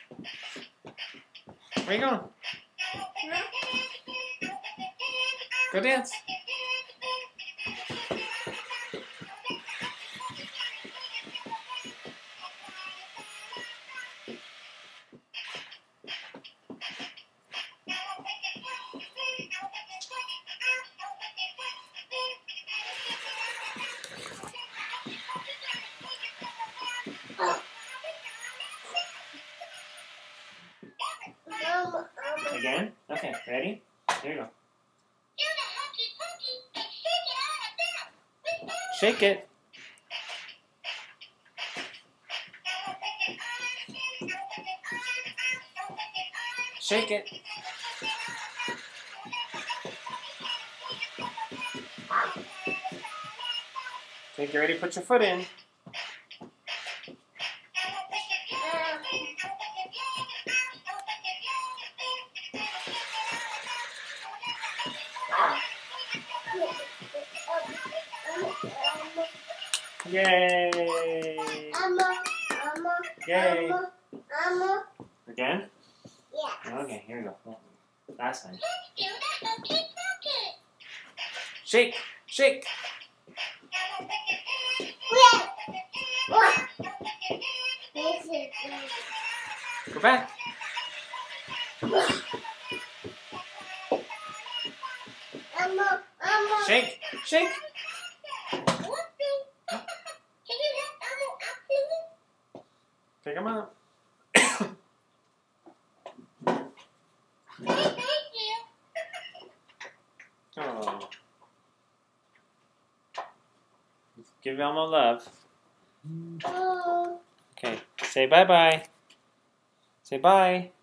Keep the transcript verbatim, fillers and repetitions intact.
Where you going? Go dance. Again? Okay, ready? Here you go. Shake it. Shake it. Okay, get ready to put your foot in. Yay! Yay! Again? Yeah. Okay, here we go. Last time. Shake! Shake! Go back. Shake! Shake! Pick him up. Oh. Give Elmo love. Okay, say bye-bye. Say bye.